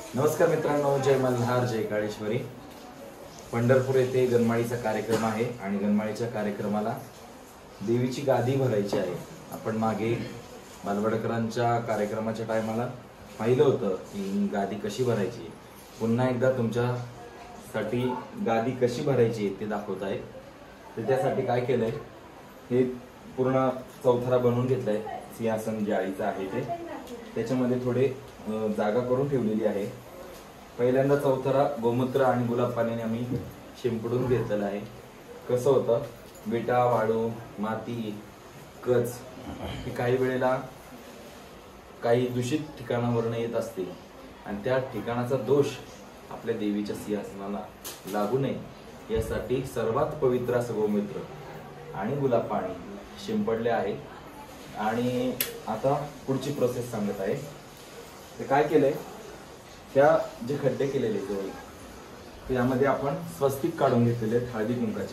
नमस्कार मित्रांनो, जय मल्हार जय काळेश्वरी। पंढरपूर येथे गणमाळीचा कार्यक्रम आहे आणि गणमाळीच्या कार्यक्रमाला देवीची गादी भरायची आहे। आपण मागे बालवडकरांच्या कार्यक्रमाच्या टायमाला पाहिलं होतं की गादी कशी भरायची। पुन्हा एकदा तुमच्यासाठी गादी कशी भरायची ते दाखवत आहे। तर त्यासाठी काय केलंय, हे पूर्ण चौथरा बनवून घेतलाय। सिंहासन जाळीचं आहे ते, त्याच्यामध्ये थोडे जागा करून ठेवलेली आहे। पहिल्यांदा चौथरा गोमूत्र आणि गुलाब पाण्याने आम्ही शिंपडून घेतलेला आहे। कसं होतं, विटा वाळू माती कच ही काही वेळेला काही दूषित ठिकाणावरून येत असते आणि त्या ठिकाणाचा दोष आपल्या देवीच्या सिंहासनाला लागू नये यासाठी सर्वात पवित्र असं गोमूत्र आणि गुलाब पाणी शिंपडले आहे। आणि आता पुढची प्रोसेस सांगत आहे। ते काय केलंय, त्या जे खड्डे केलेले जवळ त्यामध्ये आपण स्वस्तिक काढून घेतलेले आहेत हळदी कुंकाचे।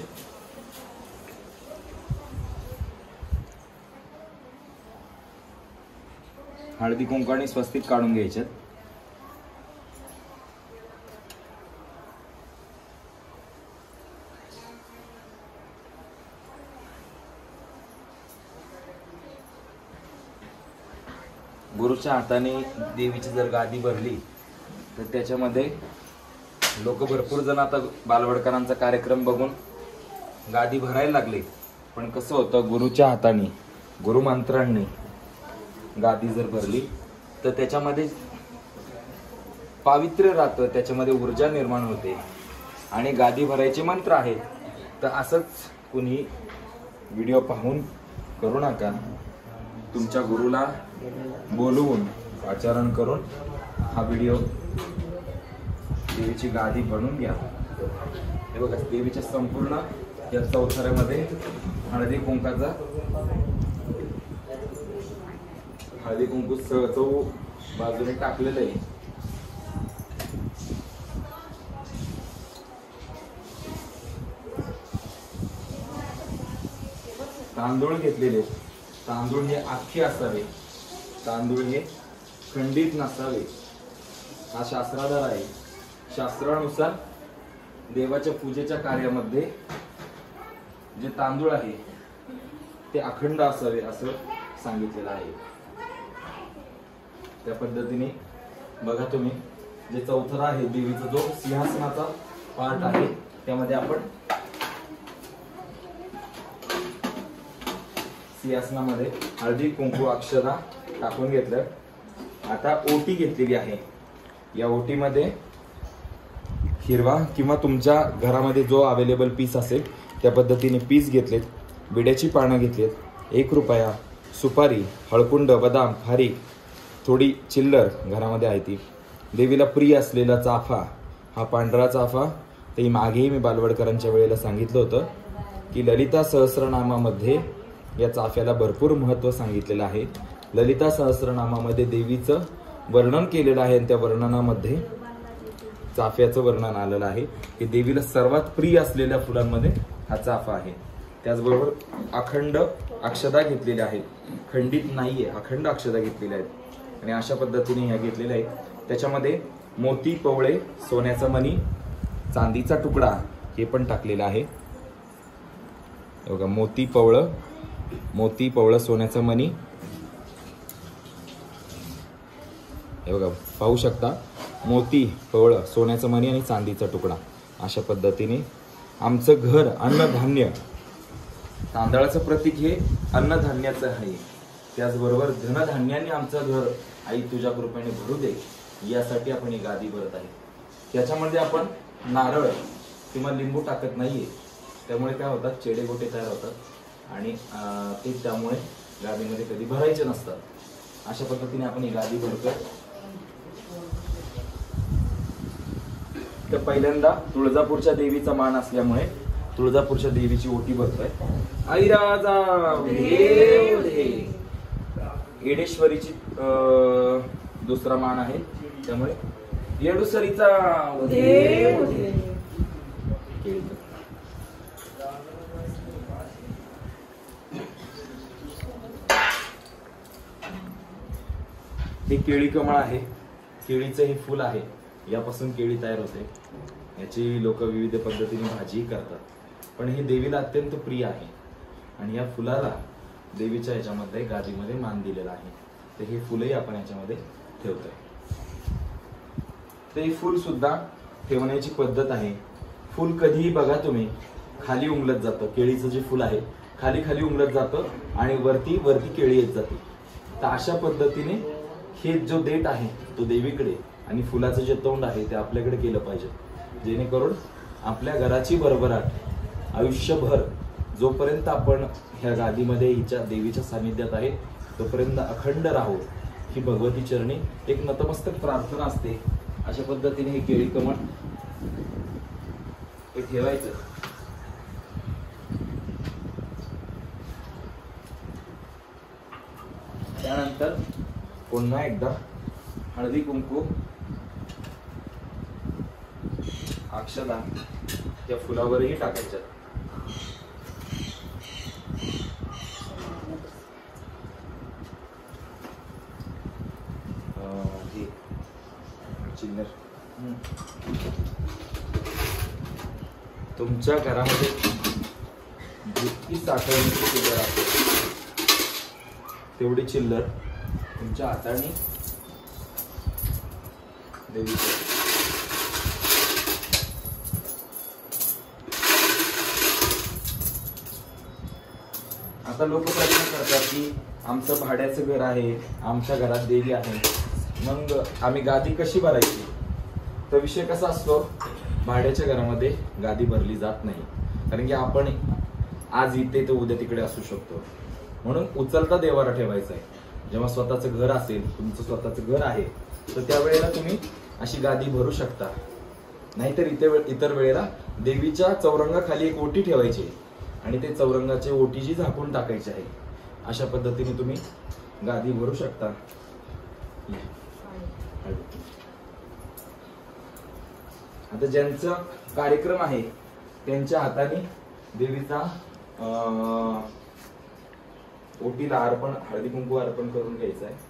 हळदी कुंकाने स्वस्तिक काढून घ्यायचे। गुरुच्या हाताने देवीची जर गादी भरली तर त्याच्यामध्ये लोक भरपूर जण आता बालवडकरांचा कार्यक्रम बघून गादी भरायला लागले। पण कसं होतं, गुरुच्या हाताने गुरुमंत्रांनी गादी जर भरली तर त्याच्यामध्ये पावित्र्य राहतं, त्याच्यामध्ये ऊर्जा निर्माण होते आणि गादी भरायचे मंत्र आहेत। तर असंच कुणी व्हिडिओ पाहून करू नका। तुमच्या गुरुला बोलवून आचरण करून हा व्हिडिओ देवीची गादी बनवून घ्या। हे बघा, देवीच्या संपूर्ण या चौथऱ्यामध्ये हळदी कुंकू चौ बाजूने टाकलेलं आहे। तांदूळ घेतलेले, तांदूळ हे आखे असावे, तांदूळ हे खंडित नसावे। हा शास्त्राधार आहे। शास्त्रानुसार देवाच्या पूजेच्या कार्यामध्ये जे तांदूळ आहे ते अखंड असावे असं सांगितलेलं आहे। त्या पद्धतीने बघा तुम्ही, जे चौथरा आहे देवीचा जो सिंहासनाचा पार्ट आहे त्यामध्ये आपण सिंहासनामध्ये हळदी कुंकू अक्षरा टाकून घेतलं। आता ओटी घेतलेली आहे। या ओटीमध्ये हिरवा किंवा तुमच्या घरामध्ये जो अवेलेबल पीस असेल त्या पद्धतीने पीस घेतलेत। विड्याची पानं घेतलीत, 1 रुपया, सुपारी, हळकुंड, बदाम, खारीक, थोडी चिल्लर घरामध्ये आहे ती, देवीला प्रिय असलेला चाफा, हा पांढरा चाफा। ते मागेही मी बालवडकरांच्या वेळेला सांगितलं होतं की ललिता सहस्रनामामध्ये या चाफ्याला भरपूर महत्त्व सांगितलेलं आहे। ललिता सहस्रनामामध्ये देवीचं वर्णन केलेलं आहे आणि त्या वर्णनामध्ये चाफ्याचं वर्णन आलेलं आहे की देवीला सर्वात प्रिय असलेल्या फुलांमध्ये हा चाफा आहे। त्याचबरोबर अखंड अक्षता घेतलेल्या आहेत, खंडित नाहीये, अखंड अक्षता घेतलेल्या आहेत आणि अशा पद्धतीने ह्या घेतलेल्या आहेत। त्याच्यामध्ये मोती पवळे, सोन्याचा मणी, चांदीचा तुकडा हे पण टाकलेलं आहे। बघा, मोती पवळं सोन्याचा मणी, हे बघा पाहू शकता, मोती पवळं सोन्याचा मणी आणि चांदीचा तुकडा। अशा पद्धतीने आमचं घर अन्नधान्य, तांदळाचं प्रतीक हे अन्नधान्याचं आहे। त्याचबरोबर धनधान्याने आमचं घर आई तुझ्या कृपेने भरू दे यासाठी आपण ही गादी भरत आहे। त्याच्यामध्ये आपण नारळ किंवा लिंबू टाकत नाहीये, त्यामुळे काय होतात, चेडे गोटे तयार होतात आणि ते त्यामुळे गादीमध्ये कधी भरायचे नसतात। अशा पद्धतीने आपण ही गादी भरतोय। तर पहिल्यांदा तुळजापूरच्या देवीचा मान असल्यामुळे तुळजापूरच्या देवीची ओटी भरतोय। आई राजा देव दे, येडेश्वरीची दुसरा मान आहे त्यामुळे येडूसरीचा देव दे। हे केळी कमळ आहे, केळीचं हे फूल आहे। यापासून केळी तयार होते. याची लोक विविध पद्धतीने भाजी करतात, पण हे देवीला अत्यंत प्रिय आहे आणि या फुलाला देवीच्या याच्यामध्ये गादीमध्ये मान दिलेला आहे. तर हे फुलही आपण याच्यामध्ये ठेवतोय. ते फुल सुद्धा ठेवण्याची पद्धत आहे. फुल कधीही बघा तुम्ही खाली उमलत जातं. केळीचं जे फुल आहे खाली खाली उमलत जातं आणि वरती वरती केळी येत जाते. तर अशा पद्धतीने हे जो देठ आहे तो देवीकडे आणि फुलाचं जे तोंड आहे ते आपल्याकडे केलं पाहिजे, जेणेकरून आपल्या घराची भरभराट आयुष्यभर जोपर्यंत आपण ह्या गादीमध्ये हिच्या देवीच्या सानिध्यात आहे तोपर्यंत अखंड राहू ही भगवती चरणी एक नतमस्तक प्रार्थना असते. अशा पद्धतीने हे केळी कमळ हे ठेवायचं. त्यानंतर पुन्हा एकदा हळदी कुंकू अक्षदा त्या फुलावरही टाकायच्या. चिल्लर तुमच्या घरामध्ये जितकी साठवणीची चिल्लर असेल तेवढी चिल्लर तुमच्या हाताने देवीच्या आता लोक प्रश्न करतात की आमचं भाड्याचं घर आहे, आमच्या घरात देवी आहे, मग आम्ही गादी कशी भरायची? तर विषय कसा असतो, भाड्याच्या घरामध्ये गादी भरली जात नाही, कारण की आपण आज इथे तर उद्या तिकडे असू शकतो. म्हणून उचलता देवारा ठेवायचा आहे. जेव्हा स्वतःचं घर असेल, तुमचं स्वतःचं घर आहे, तर त्यावेळेला तुम्ही अशी गादी भरू शकता. नाहीतर इतर वेळेला देवीच्या चौरंगाखाली एक ओटी ठेवायची आणि ते चौरंगाची ओटी जी झाकून टाकायची आहे. अशा पद्धतीने तुम्ही गादी भरू शकता. आता ज्यांचा कार्यक्रम आहे त्यांच्या हाताने देवीचा ओटीला अर्पण, हळदी कुंकू अर्पण करून घ्यायचं आहे.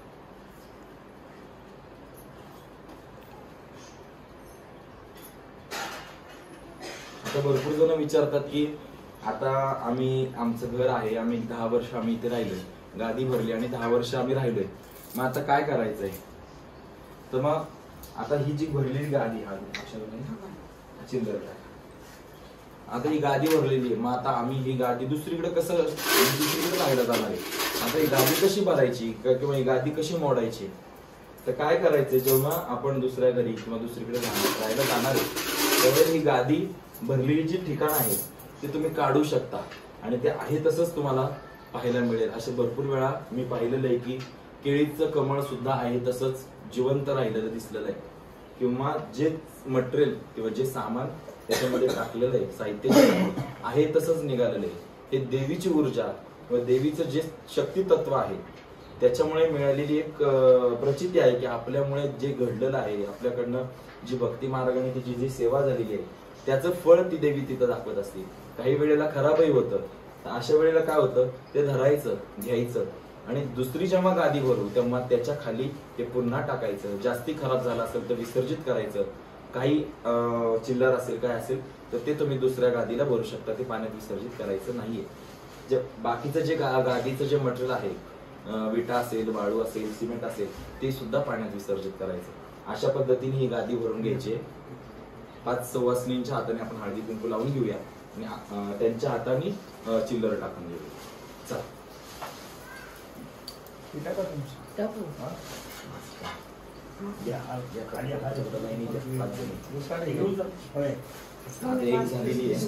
आता भरपूर जण विचारतात की आता आमचं घर आहे, आम्ही 10 वर्ष आम्ही इथे राहिलोय, गादी भरली आणि 10 वर्ष आम्ही राहिलोय, मग आता काय करायचंय? तर मग आता ही जी भरलेली गादी चिल्लर, आता ही गादी भरलेली आहे, मग आता आम्ही ही गादी दुसरीकडे राहायला जाणार आहे. आता ही गादी कशी भरायची किंवा ही गादी कशी मोडायची? तर काय करायचं, जेव्हा आपण दुसऱ्या घरी किंवा दुसरीकडे राहायला जाणार आहे त्यावेळेस ही गादी भरलेली जी ठिकाण आहे ते तुम्ही काढू शकता आणि ते आहे तसंच तुम्हाला पाहायला मिळेल. असे भरपूर वेळा मी पाहिलेलं आहे की केळीचं कमळ सुद्धा आहे तसंच जिवंत राहिलेलं दिसलेलं आहे, किंवा जे मटेरियल किंवा जे सामान त्याच्यामध्ये टाकलेलं आहे, साहित्य आहे तसंच निघालेलं आहे. हे देवीची ऊर्जा किंवा देवीचं जे शक्ती तत्व आहे त्याच्यामुळे मिळालेली एक प्रचिती आहे की आपल्यामुळे जे घडलेलं आहे, आपल्याकडनं जी भक्ती मार्गाने तिची जी सेवा झालेली आहे त्याचं फळ ती देवी तिथं दाखवत असते. काही वेळेला खराबही होतं, तर अशा वेळेला काय होतं, ते धरायचं, घ्यायचं आणि दुसरी जेव्हा गादी भरू तेव्हा त्याच्या खाली ते पुन्हा टाकायचं. जास्ती खराब झालं असेल तर विसर्जित करायचं. काही चिल्लर असेल काय असेल तर ते तुम्ही दुसऱ्या गादीला भरू शकता, ते पाण्यात विसर्जित करायचं नाहीये. जे बाकीचं जे गादीचं जे मटेरियल आहे, विटा असेल, वाळू असेल, सिमेंट असेल, ते सुद्धा पाण्यात विसर्जित करायचं. अशा पद्धतीने ही गादी भरून घ्यायची. 5 सवासणींच्या हाताने आपण हळदी कुंकू लावून घेऊया आणि त्यांच्या हाताने चिल्लर टाकून घेऊया. चला एक झालेली आहे.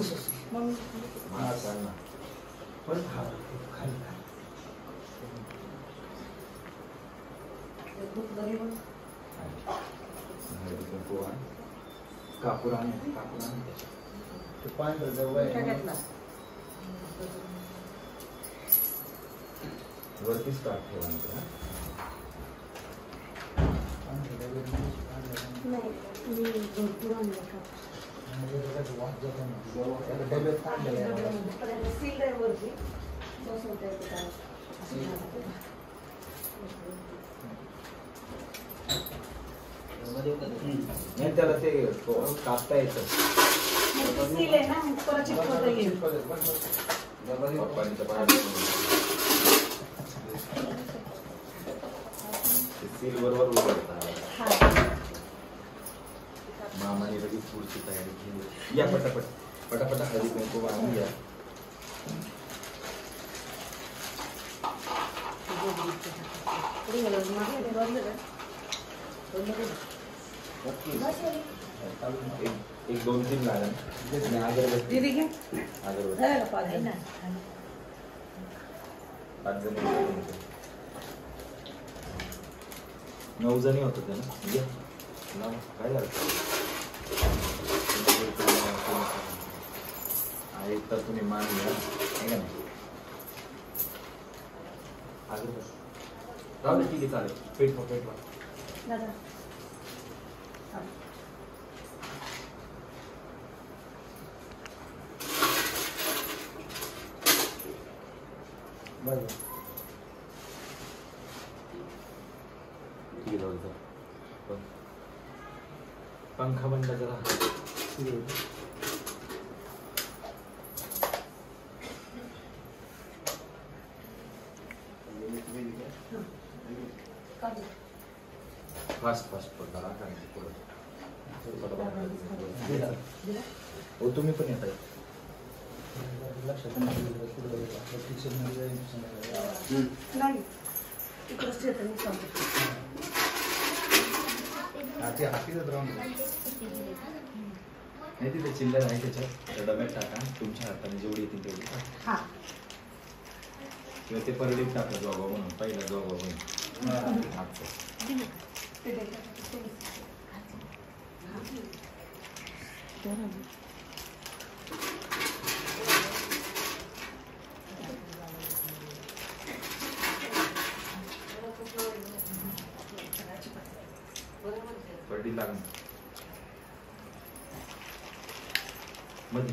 कापुराने वरतीच काट ठेवायचं. नाही त्याला ते कापता येतं. सील बरोबर उघडतात. मामाने लगेच पुढची तयारी केली. या पटापट पटापट हळदी कुंकू वाहून घ्या. एक 2-3 लागेल. अगरबत्ती 5 जणी 9 जणी होत होते ना. काय झालं एक तर तुम्ही मान घ्या आहे का नाही. अगरबत्ती ठीक आहे चालेल. पेटवा ठीक आहे. पंखा बंद करा. फास्ट करा. हो तुम्ही पण येत आहे. नाही तिथे चिल्लर आहे त्याच्यात डब्यात टाका. तुमच्या हाताने जेवढी येतील तेवढी किंवा ते परडीत टाका. जोबा म्हणून पहिला जोबा म्हणून परडी लागून मध्ये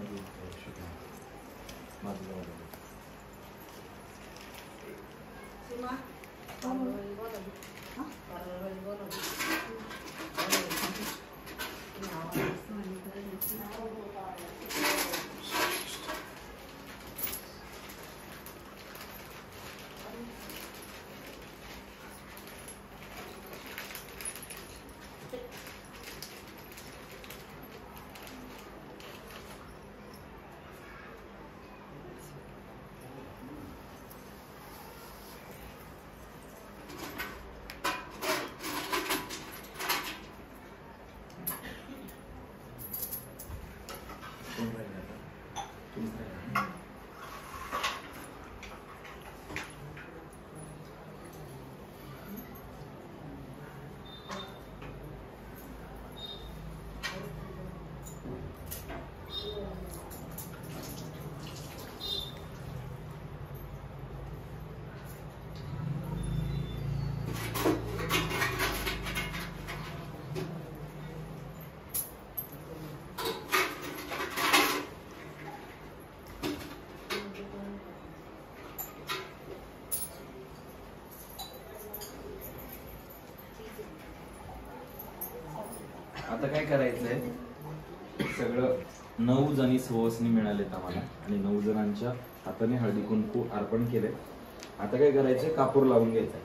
आता काय करायचंय. सगळं 9 जणी सुवासिनी मिळालेत आम्हाला आणि 9 जणांच्या हाताने हळदी कुंकू अर्पण केले. आता काय करायचंय. कापूर लावून घ्यायचा.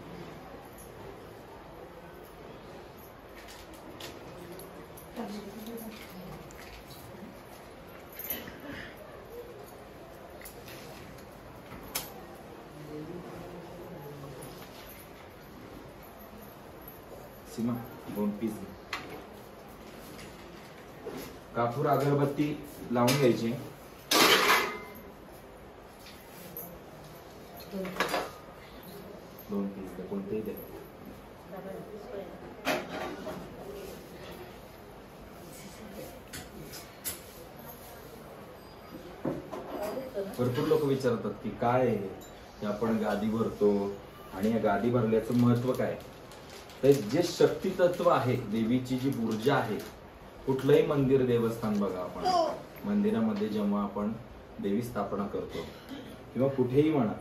सीमा 2 पीस कापूर अगरबत्ती लावून घ्यायची. 2 पीस कोणतेही द्या. भरपूर लोक विचारतात की काय आहे की आपण गादी भरतो आणि या गादी भरल्याचं महत्व काय. तर जे शक्ती तत्व आहे, देवीची जी ऊर्जा आहे, कुठलंही मंदिर देवस्थान बघा आपण मंदिरामध्ये जेव्हा आपण देवी स्थापना करतो किंवा कुठेही म्हणा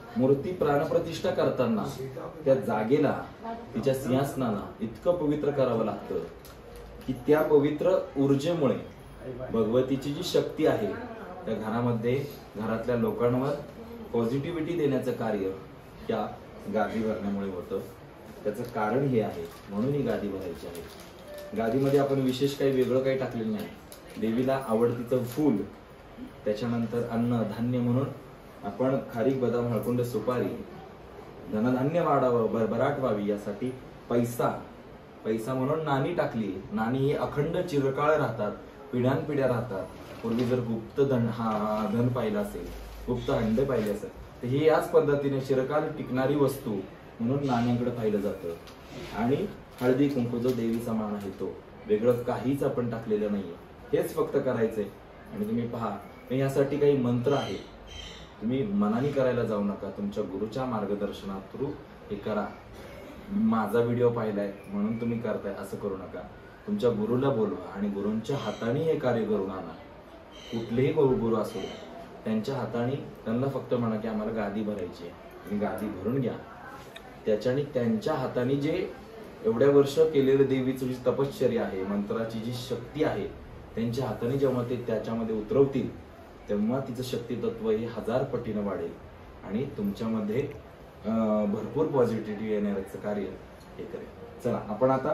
मूर्ती प्राणप्रतिष्ठा करताना त्या जागेला, तिच्या सिंहासनाला इतकं पवित्र करावं लागतं की त्या पवित्र ऊर्जेमुळे भगवतीची जी शक्ती आहे त्या घरामध्ये, घरातल्या लोकांवर पॉझिटिव्हिटी देण्याचं कार्य त्या गादी भरण्यामुळे होतं. त्याचं कारण हे आहे, म्हणून ही गादी भरायची आहे. गादीमध्ये आपण विशेष काही वेगळं काही टाकलेलं नाही. देवीला आवडतीचं फूल, त्याच्यानंतर अन्न धान्य म्हणून आपण खारीक, बदाम, हळकुंड, सुपारी, धनधान्य वाढावं, भरभराट व्हावी यासाठी पैसा म्हणून नाणी टाकली. नाणी ही अखंड चिरकाळ राहतात, पिढ्यानपिढ्या राहतात. पूर्वी जर गुप्त धन पाहिलं असेल, गुप्त हंडे पाहिले असेल, तर ही याच पद्धतीने चिरकाल टिकणारी वस्तू म्हणून नाण्यांकडे पाहिलं जातं. आणि हळदी कुंकू जो देवीचा मान आहे तो, वेगळं काहीच आपण टाकलेलं नाहीये. हेच फक्त करायचंय. आणि तुम्ही पहा, यासाठी काही मंत्र आहे, तुम्ही मनाने करायला जाऊ नका. तुमच्या गुरुच्या मार्गदर्शनात थ्रू हे करा. माझा व्हिडिओ पाहिलाय म्हणून तुम्ही करताय असं करू नका. तुमच्या गुरुला बोलवा आणि गुरूंच्या हाताने हे कार्य करून आणा. कुठलेही गुरु असो, त्यांच्या हाताने त्यांना फक्त म्हणा की आम्हाला गादी भरायची आहे, आणि गादी भरून घ्या. त्याच्याने त्यांच्या हाताने जे एवढ्या वर्ष केलेलं देवीची जी तपश्चर्या आहे, मंत्राची जी शक्ती आहे, त्यांच्या हाताने जेव्हा ते त्याच्यामध्ये उतरवतील तेव्हा तिचं शक्ती तत्व हे 1000 पटीनं वाढेल आणि तुमच्यामध्ये भरपूर पॉझिटिव्हिटी येण्याचं कार्य हे करेल. चला, आपण आता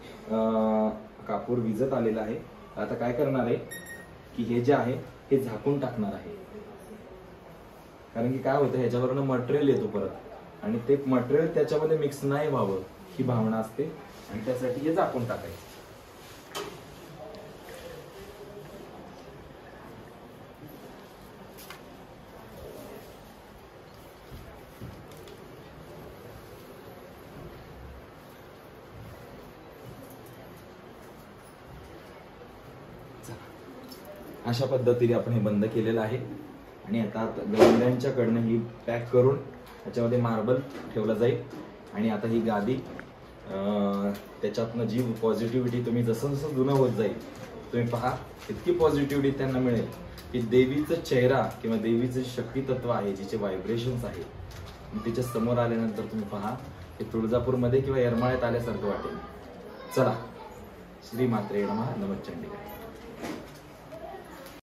कापूर विजत आलेला आहे. आता काय करणार आहे की हे जे आहे हे झाकून टाकणार आहे. कारण की काय होतं, ह्याच्यावरनं मटेरियल येतो परत, आणि ते मटेरियल त्याच्यामध्ये मिक्स नाही व्हावं ही भावना असते, आणि त्यासाठी हे झाकून टाकायचं. अशा पद्धतीने आपण हे बंद केलेलं आहे. आणि आता गवंड्यांच्याकडनं ही पॅक करून त्याच्यामध्ये मार्बल ठेवलं जाईल. आणि आता ही गादी, त्याच्यातनं जी पॉझिटिव्हिटी तुम्ही जसं जसं जुनं होत जाईल, तुम्ही पहा इतकी पॉझिटिव्हिटी त्यांना मिळेल की देवीचा चेहरा किंवा देवीचं शक्ती तत्व आहे, जिचे व्हायब्रेशन्स आहे, तिच्या समोर आल्यानंतर तुम्ही पहा की तुळजापूरमध्ये किंवा येरमाळ्यात आल्यासारखं वाटेल. चला, श्री मात्रे नमः. नमः चंडिका.